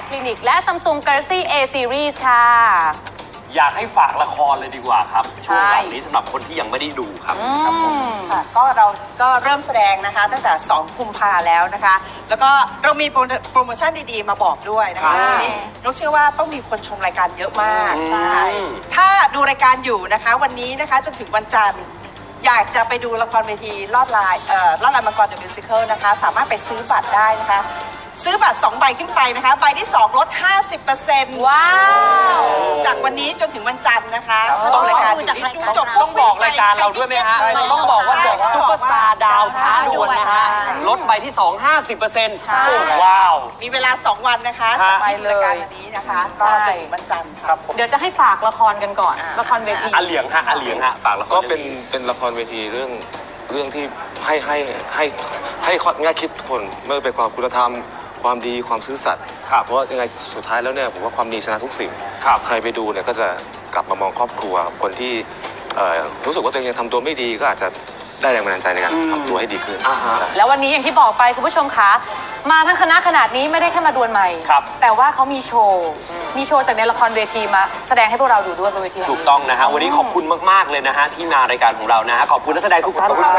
Clinic และ Samsung Galaxy A Series ค่ะอยากให้ฝากละครเลยดีกว่าครับช่วงหลังนี้สำหรับคนที่ยังไม่ได้ดูครับครับผมก็เราก็เริ่มแสดงนะคะตั้งแต่2 กุมภาแล้วนะคะแล้วก็เรามีโปรโมชั่นดีๆมาบอกด้วยนะคะวันนี้นุ๊กเชื่อว่าต้องมีคนชมรายการเยอะมากนะคะถ้าดูรายการอยู่นะคะวันนี้นะคะจนถึงวันจันทร์อยากจะไปดูละครเวทีลอดลายมังกร The Musical นะคะสามารถไปซื้อบัตรได้นะคะซื้อบัตร2 ใบขึ้นไปนะคะใบที่2ลด 50% ว้าวจากวันนี้จนถึงวันจันทร์นะคะต้องรายการจบต้องบอกรายการเราด้วยไหมฮะต้องบอกว่าเด็กซุปเปอร์สตาร์ดาวท้าดวลนะฮะลดใบที่2 50%ว้าวมีเวลา2 วันนะคะจากรายการวันนี้นะคะก็จนถึงวันจันทร์ค่ะเดี๋ยวจะให้ฝากละครกันก่อนละครเวทีอเหลียงฮะฝากละครก็เป็นละครเวทีเรื่องที่ให้ง่ายคิดทุกคนไม่ว่าเป็นคุณธรรมความดีความซื่อสัตย์เพราะยังไงสุดท้ายแล้วเนี่ยผมว่าความดีชนะทุกสิ่งใครไปดูเนี่ยก็จะกลับมามองครอบครัวคนที่รู้สึกว่าตัวเองยังทำตัวไม่ดีก็อาจจะได้แรงบันดาลใจในการทำตัวให้ดีขึ้นแล้ววันนี้อย่างที่บอกไปคุณผู้ชมคะมาทั้งคณะขนาดนี้ไม่ได้แค่มาดวลใหม่แต่ว่าเขามีโชว์จากในละครเวทีมาแสดงให้พวกเราดูด้วยบนเวทีถูกต้องนะฮะวันนี้ขอบคุณมากๆเลยนะฮะที่มารายการของเรานะฮะขอบคุณนักแสดงทุกท่านครับ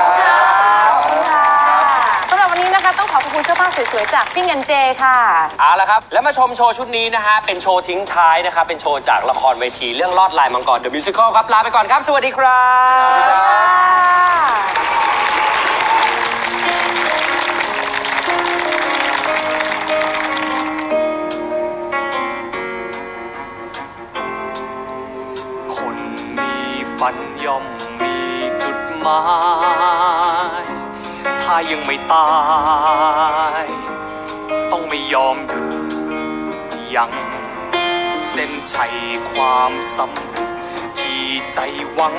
สำหรับวันนี้นะคะต้องขอบคุณเสื้อผ้าสวยๆจากพี่เงินเจค่ะเอาละครับแล้วมาชมโชว์ชุดนี้นะฮะเป็นโชว์ทิ้งท้ายนะครับเป็นโชว์จากละครเวทีเรื่องลอดลายมังกร The Musical ครับลาไปก่อนครับสวัสดีครับคนมีฝันย่อมมีจุดหมายถ้ายังไม่ตายต้องไม่ยอมหยุดยังเส้นชัยความสำเร็จที่ใจหวัง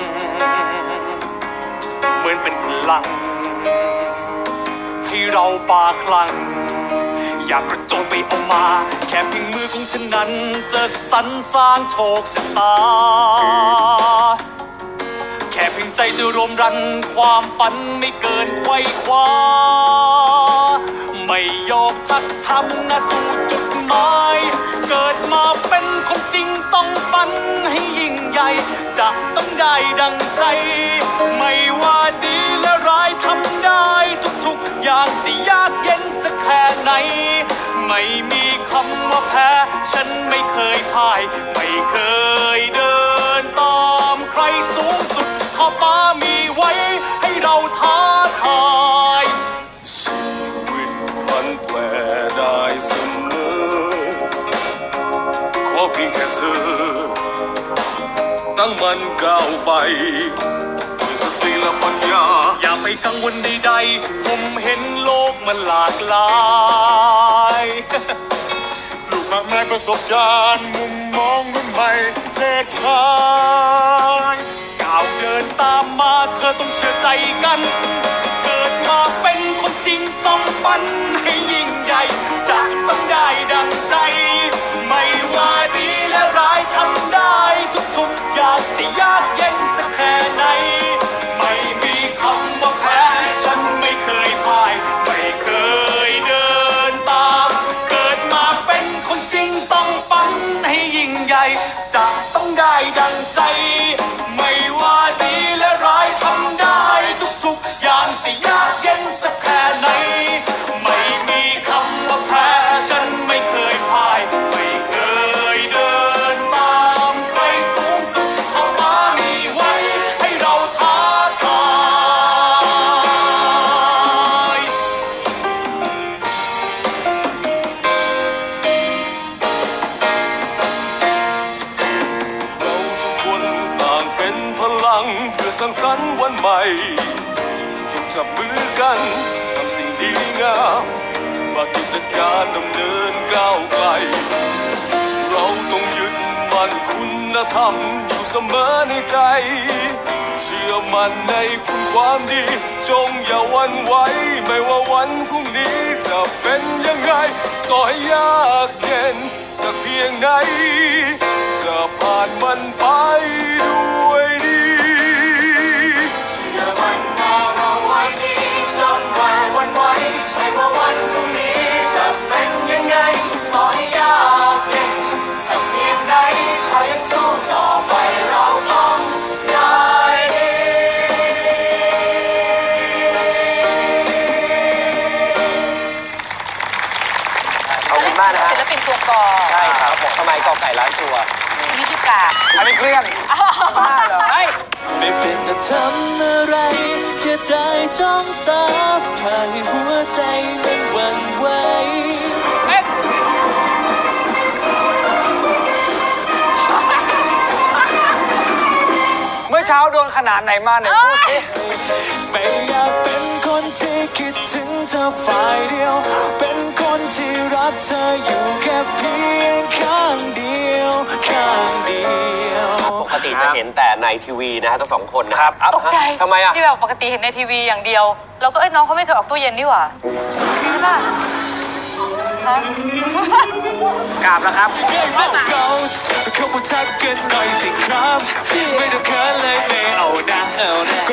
เหมือนเป็นพลังให้เราปาคลั่งอยากกระโจนไปเอามาแค่เพียงมือของฉันนั้นจะสรรสร้างโชคชะตาแค่เพียงใจจะรวมรันความฝันไม่เกินไขว้คว้าไม่ยอมชักช้ำนะสู่จุดหมายเกิดมาเป็นคนจริงต้องฝันให้ยิ่งใหญ่จะต้องได้ดังใจไม่ว่าดีและร้ายทำได้ทุกๆอย่างจะยากเย็นสักแค่ไหนไม่มีคำว่าแพ้ฉันไม่เคยพ่ายไม่เคยเดินตามใครสูงสุดขอบฟ้ามีไว้ให้เราท้าทายชีวิตพันแปรได้เสมอขอเพียงแค่เธอตั้งมันก้าวไปด้วยสติและปัญญาอย่าไปกังวลใดๆผมเห็นโลกมันหลากหลายลูกมากมายประสบการณ์มุมมองรุ่นใหม่เชิดชายก้าวเดินตามมาเธอต้องเชื่อใจกันเกิดมาเป็นคนจริงต้องฝันให้ยิ่งใหญ่จะต้องได้ดังใจไม่ว่าดีและร้ายทำได้ทุกๆอย่างจะยากเย็นสักแค่ไหนไม่มีคำว่าแพ้ฉันไม่เคยพ่ายไม่เคยเดินตามเกิดมาเป็นคนจริงต้องฝันให้ยิ่งใหญ่จะต้องได้ดังใจไม่ว่าดีและร้ายทำได้ทุกๆอย่างจะยากเย็นสักแค่ไหนไม่มีคำว่าแพ้ฉันไม่เคยพ่ายไม่เคยเดินตามใครสูงสุดขอบฟ้ามีไว้ให้เราท้าทายเราทุกคนต่างเป็นพลังเพื่อสร้างสรรค์วันใหม่จงจับมือกันทำสิ่งดีงามมากิจการดำเนินก้าวไกลเราต้องยึดมั่นคุณธรรมอยู่เสมอในใจเชื่อมั่นในคุณความดีจงอย่าหวั่นไหวไม่ว่าวันพรุ่งนี้จะเป็นยังไงต่อให้ยากเย็นสักเพียงไหนจะผ่านมันไปด้วยดีเชื่อมั่นว่าเราไว้ดีจงอย่าหวั่นไหวไม่ว่าวันพรุ่งนี้จะเป็นยังไงต่อให้ยากกอใช่ครับสมัยกอไก่ล้านตัวนี่ชื่อกาอันนี้เครื่องบ้าเหรอไม่เป็นแต่ทำอะไรแค่ได้จ้องตาพาให้หัวใจมันหวั่นไหวเมื่อเช้าโดนขนาดไหนมาเนี่ยพูดสิไม่อยากเป็นคนที่คิดถึงเธอฝ่ายเดียว เป็นคนที่รักเธออยู่แค่เพียงข้างเดียวข้างเดียวปกติจะเห็นแต่ในทีวีนะฮะทั้งสองคนนะครับตกใจทำไมอ่ะที่แบบปกติเห็นในทีวีอย่างเดียวเราก็น้องเขาไม่เคยออกตู้เย็นนี่หว่าใช่ป่ะฮะกราบแล้วครับเขาพูดทักกันหน่อยสิครับไม่ต้องค